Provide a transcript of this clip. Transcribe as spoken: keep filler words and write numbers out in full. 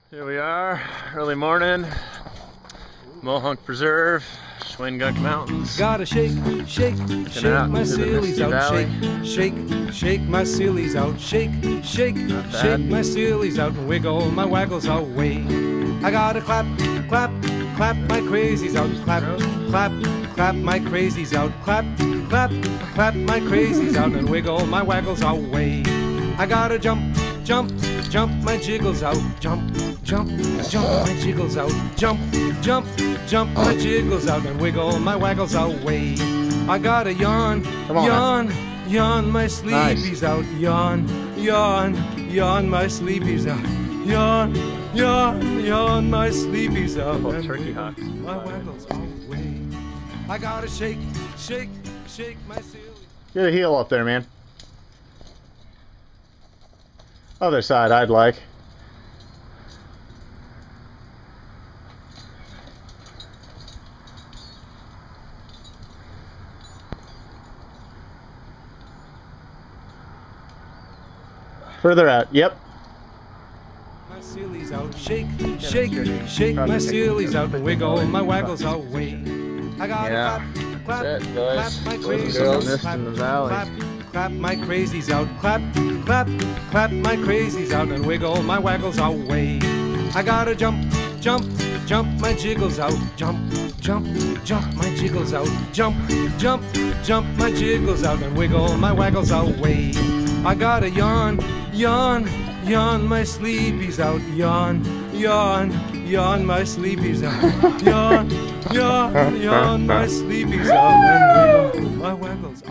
Here we are, early morning, Mohonk Preserve, Schwinn Gunk Mountains. Gotta shake, shake, shake my sillies out, shake, shake, shake my sillies out, shake, shake, shake my sillies out and wiggle my waggles away. I gotta clap, clap, clap my crazies out, clap, clap, clap my crazies out, clap, clap, clap my crazies out and wiggle my waggles away. I gotta jump, jump, jump my jiggles out, jump, jump, jump my jiggles out, jump, jump, jump my jiggles out and wiggle my waggles away. I gotta yawn, yawn, yawn my sleepies out, yawn, yawn, yawn my sleepies out, yawn, yawn, yawn my sleepies out and turkey hawks. My waggles away. I gotta shake, shake, shake my sillies. Get a heel up there, man. Other side, I'd like. Further out, yep. My sillies out, shake, shake, shake my sillies out and wiggle my waggles away. I gotta Yeah. clap, clap, That's it, clap boys. my Boys and crazies girls. out, Mist in the valley. clap, clap my crazies out, clap, clap, clap my crazies out and wiggle my waggles away. I gotta jump, jump, jump my jiggles out, jump, jump, jump my jiggles out, jump, jump, jump my jiggles out and wiggle my waggles away. I gotta yawn, yawn, yawn my sleepies out, yawn, yawn, yawn my sleepies out, yawn, yawn, yawn my sleepies out and wiggle my waggles out.